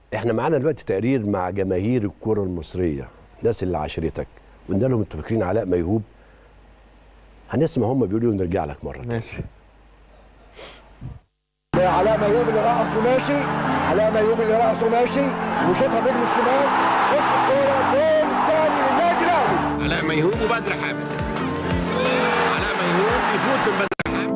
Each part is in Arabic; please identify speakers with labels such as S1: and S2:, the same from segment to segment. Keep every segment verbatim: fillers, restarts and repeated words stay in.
S1: احنا معانا دلوقتي تقرير مع جماهير الكره المصريه، الناس اللي عاشرتك، وقلنا لهم انتوا فاكرين علاء ميهوب؟ هنسمع هم بيقولوا ونرجع لك مره.
S2: ماشي.
S3: علاء ميهوب اللي رقصه ماشي، علاء ميهوب اللي رقصه ماشي وشاطها برجله الشمال، خش الكوره جول ثاني للنادي الاهلي.
S4: علاء ميهوب وبدر حامد. علاء ميهوب يفوت من بدر حامد.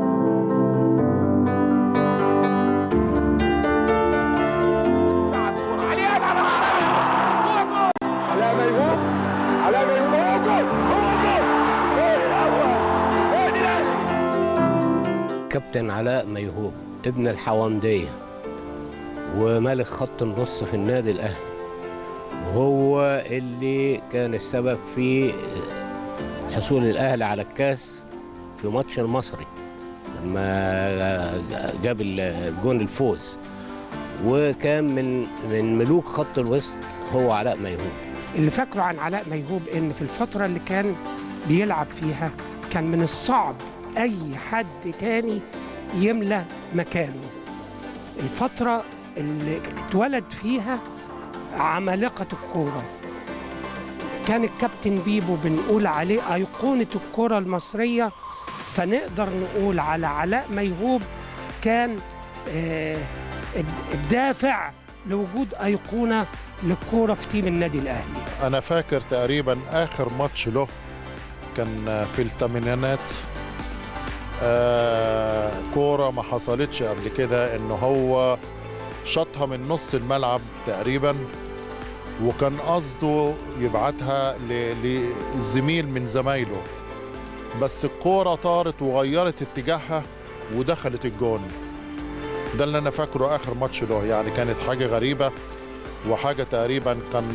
S3: علاء ميهوب، علاء ميهوب هو جول، هو جول، جول الاول النادي الاهلي.
S5: كابتن علاء ميهوب ابن الحوامديه وملك خط النص في النادي الاهلي، وهو اللي كان السبب في حصول الاهلي على الكاس في ماتش المصري لما جاب الجون الفوز، وكان من من ملوك خط الوسط هو علاء ميهوب.
S6: اللي فاكره عن علاء ميهوب ان في الفتره اللي كان بيلعب فيها كان من الصعب اي حد تاني يملى مكانه. الفتره اللي اتولد فيها عمالقه الكوره، كان الكابتن بيبو بنقول عليه ايقونه الكوره المصريه، فنقدر نقول على علاء ميهوب كان آه الدافع لوجود ايقونه للكوره في تيم النادي الاهلي.
S7: انا فاكر تقريبا اخر ماتش له كان في الثمانينات، آه كوره ما حصلتش قبل كده، انه هو شاطها من نص الملعب تقريبا، وكان قصده يبعتها لزميل من زمايله، بس الكوره طارت وغيرت اتجاهها ودخلت الجون. ده اللي انا فاكره اخر ماتش له، يعني كانت حاجه غريبه وحاجه تقريبا كان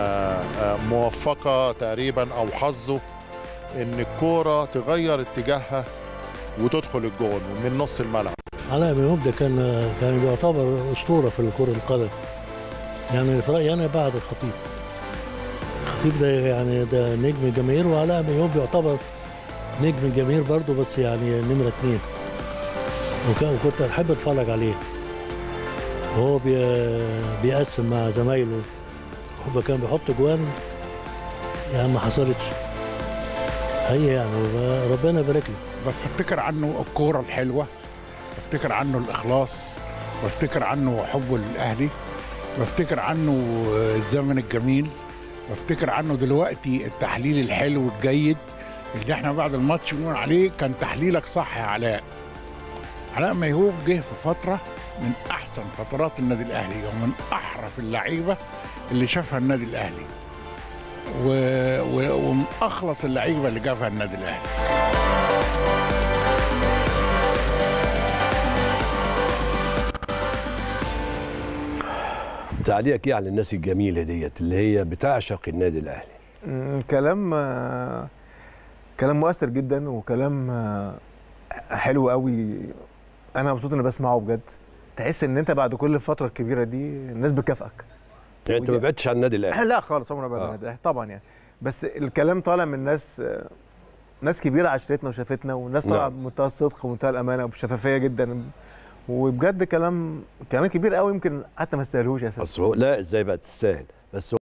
S7: موفقه تقريبا او حظه ان الكوره تغير اتجاهها وتدخل الجون من نص الملعب.
S8: علاء ميهوب ده كان كان بيعتبر اسطوره في كره القدم، يعني في رايي انا بعد الخطيب. الخطيب ده يعني ده نجم الجماهير، وعلاء ميهوب يعتبر نجم الجماهير برضه، بس يعني نمره اثنين، وكنت احب اتفرج عليه وهو بيقسم مع زمايله، هو كان بيحط جوان يعني ما حصلتش هي، يعني ربنا يبارك له.
S9: بفتكر عنه الكوره الحلوه، بفتكر عنه الاخلاص، بفتكر عنه حبه للاهلي، بفتكر عنه الزمن الجميل، بفتكر عنه دلوقتي التحليل الحلو الجيد اللي احنا بعد الماتش بنقول عليه كان تحليلك صح يا علاء. علاء ميهوب جه في فتره من احسن فترات النادي الاهلي ومن احرف اللعيبه اللي شافها النادي الاهلي، و... و... ومن اخلص اللعيبه اللي جابها النادي الاهلي.
S1: تعليقك ايه على الناس الجميله ديت اللي هي بتعشق النادي الاهلي؟
S2: كلام كلام مؤثر جدا، وكلام حلو قوي. انا مبسوط اني بسمعه بجد. تحس ان انت بعد كل الفتره الكبيره دي الناس بتكافئك.
S1: يعني انت ما بعدتش عن النادي الاهلي؟
S2: لا خالص، عمري ما بعدت عن النادي الاهلي طبعا يعني، بس الكلام طالع من ناس ناس كبيره عاشرتنا وشافتنا، وناس طالعه بمنتهى الصدق ومنتهى الامانه وبشفافيه جدا، وبجد كلام كلام كبير قوي، يمكن حتى ما استاهلوش يا
S1: اساسا. لا ازاي بقى تستاهل؟ بس